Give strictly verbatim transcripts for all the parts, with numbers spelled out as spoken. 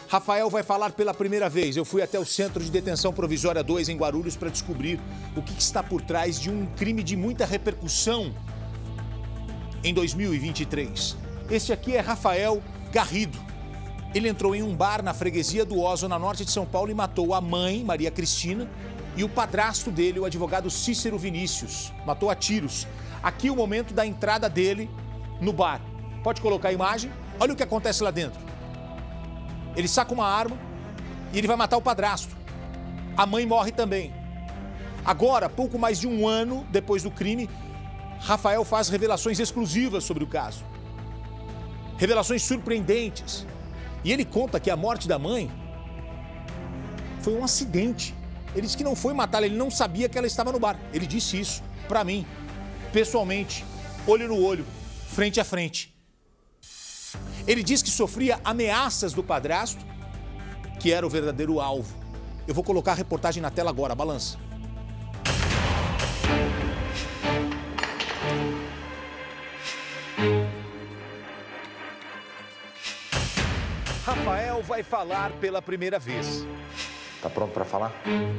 Rafael vai falar pela primeira vez. Eu fui até o Centro de Detenção Provisória dois, em Guarulhos, para descobrir o que está por trás de um crime de muita repercussão em dois mil e vinte e três. Este aqui é Rafael Garrido. Ele entrou em um bar na freguesia do Oso, na norte de São Paulo, e matou a mãe, Maria Cristina, e o padrasto dele, o advogado Cícero Vinícius. Matou a tiros. Aqui o momento da entrada dele no bar. Pode colocar a imagem. Olha o que acontece lá dentro. Ele saca uma arma e ele vai matar o padrasto. A mãe morre também. Agora, pouco mais de um ano depois do crime, Rafael faz revelações exclusivas sobre o caso. Revelações surpreendentes. E ele conta que a morte da mãe foi um acidente. Ele disse que não foi matá-la, ele não sabia que ela estava no bar. Ele disse isso pra mim, pessoalmente, olho no olho, frente a frente. Ele diz que sofria ameaças do padrasto, que era o verdadeiro alvo. Eu vou colocar a reportagem na tela agora, balança. Rafael vai falar pela primeira vez. Tá pronto para falar?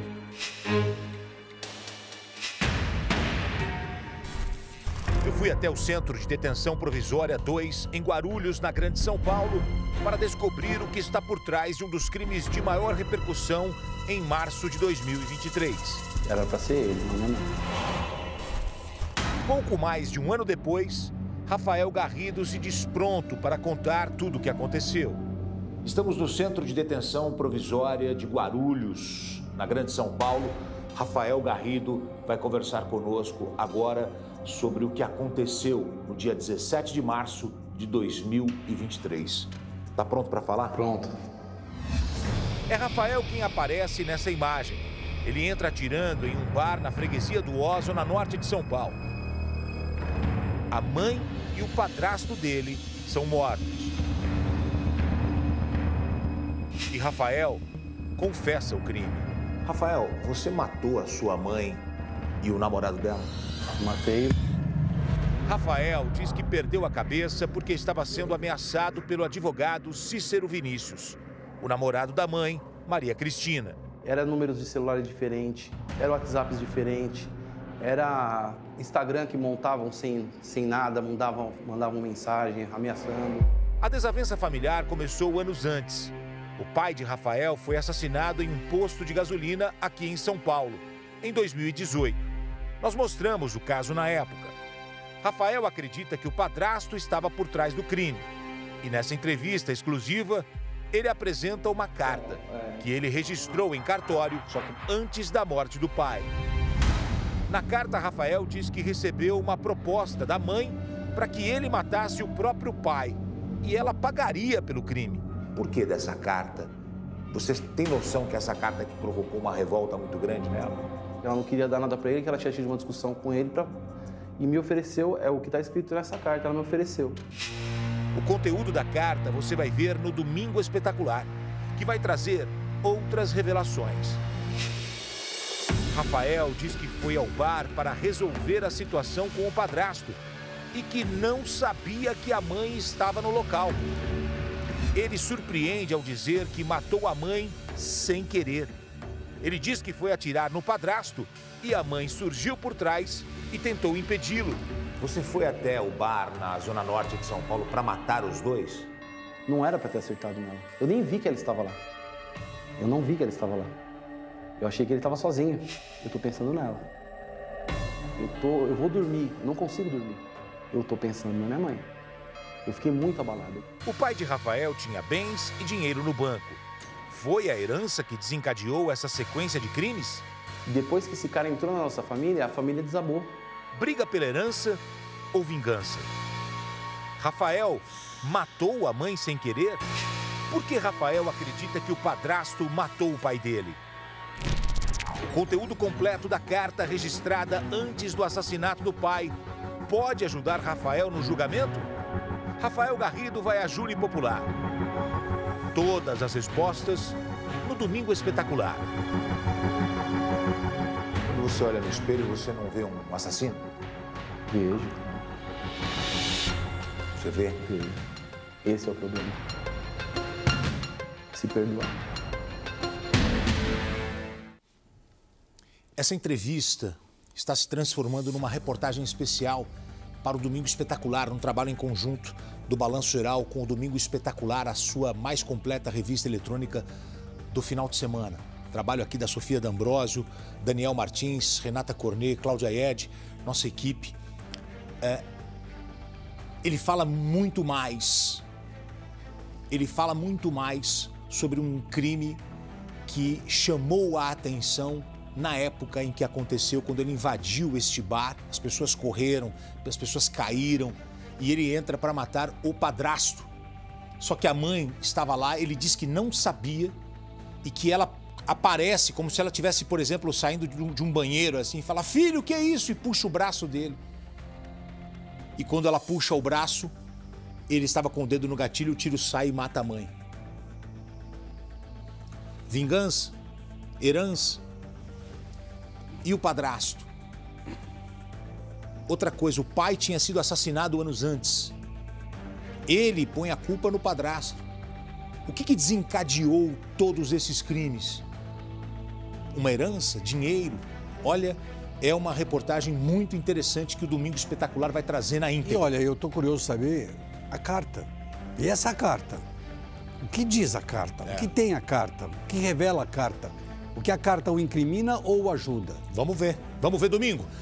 Eu fui até o Centro de Detenção Provisória dois, em Guarulhos, na Grande São Paulo, para descobrir o que está por trás de um dos crimes de maior repercussão em março de dois mil e vinte e três. Era para ser ele, não é não. Pouco mais de um ano depois, Rafael Garrido se diz pronto para contar tudo o que aconteceu. Estamos no Centro de Detenção Provisória de Guarulhos, na Grande São Paulo. Rafael Garrido vai conversar conosco agora sobre o que aconteceu no dia dezessete de março de dois mil e vinte e três. Tá pronto para falar? Pronto. É Rafael quem aparece nessa imagem. Ele entra atirando em um bar na freguesia do Oso, na norte de São Paulo. A mãe e o padrasto dele são mortos. E Rafael confessa o crime. Rafael, você matou a sua mãe e o namorado dela? Matei. Rafael diz que perdeu a cabeça porque estava sendo ameaçado pelo advogado Cícero Vinícius, o namorado da mãe, Maria Cristina. Era números de celular diferentes, era WhatsApp diferente, era Instagram que montavam sem, sem nada, mandavam, mandavam mensagem ameaçando. A desavença familiar começou anos antes. O pai de Rafael foi assassinado em um posto de gasolina aqui em São Paulo, em dois mil e dezoito. Nós mostramos o caso na época. Rafael acredita que o padrasto estava por trás do crime. E nessa entrevista exclusiva, ele apresenta uma carta que ele registrou em cartório antes da morte do pai. Na carta, Rafael diz que recebeu uma proposta da mãe para que ele matasse o próprio pai e ela pagaria pelo crime. Por que dessa carta? Você tem noção que essa carta que provocou uma revolta muito grande nela? Ela não queria dar nada para ele, que ela tinha tido uma discussão com ele pra... e me ofereceu, é o que está escrito nessa carta, ela me ofereceu. O conteúdo da carta você vai ver no Domingo Espetacular, que vai trazer outras revelações. Rafael diz que foi ao bar para resolver a situação com o padrasto e que não sabia que a mãe estava no local. Ele surpreende ao dizer que matou a mãe sem querer. Ele diz que foi atirar no padrasto e a mãe surgiu por trás e tentou impedi-lo. Você foi até o bar na zona norte de São Paulo para matar os dois? Não era para ter acertado nela. Eu nem vi que ela estava lá. Eu não vi que ela estava lá. Eu achei que ele estava sozinho. Eu tô pensando nela. Eu, tô, eu vou dormir, não consigo dormir. Eu tô pensando na minha mãe. Eu fiquei muito abalado. O pai de Rafael tinha bens e dinheiro no banco. Foi a herança que desencadeou essa sequência de crimes? Depois que esse cara entrou na nossa família, a família desabou. Briga pela herança ou vingança? Rafael matou a mãe sem querer? Por que Rafael acredita que o padrasto matou o pai dele? O conteúdo completo da carta registrada antes do assassinato do pai pode ajudar Rafael no julgamento? Rafael Garrido vai a júri popular. Todas as respostas no Domingo Espetacular. Quando você olha no espelho, você não vê um assassino? Vejo. Você vê? Vejo. Esse é o problema. se perdoar. Essa entrevista está se transformando numa reportagem especial para o Domingo Espetacular, um trabalho em conjunto do Balanço Geral com o Domingo Espetacular, a sua mais completa revista eletrônica do final de semana. Trabalho aqui da Sofia D'Ambrosio, Daniel Martins, Renata Cornet, Cláudia Ed, nossa equipe. É, ele fala muito mais, ele fala muito mais sobre um crime que chamou a atenção na época em que aconteceu, quando ele invadiu este bar. As pessoas correram, as pessoas caíram e ele entra para matar o padrasto. Só que a mãe estava lá, ele diz que não sabia e que ela aparece como se ela tivesse, por exemplo, saindo de um banheiro assim, e fala: filho, o que é isso? E puxa o braço dele. E quando ela puxa o braço, ele estava com o dedo no gatilho, o tiro sai e mata a mãe. Vingança, herança e o padrasto. Outra coisa, o pai tinha sido assassinado anos antes. Ele põe a culpa no padrasto. O que que desencadeou todos esses crimes? Uma herança? Dinheiro? Olha, é uma reportagem muito interessante que o Domingo Espetacular vai trazer na íntegra. E olha, eu tô curioso saber a carta. E essa carta? O que diz a carta? É. O que tem a carta? O que revela a carta? O que a carta o incrimina ou o ajuda? Vamos ver. Vamos ver domingo.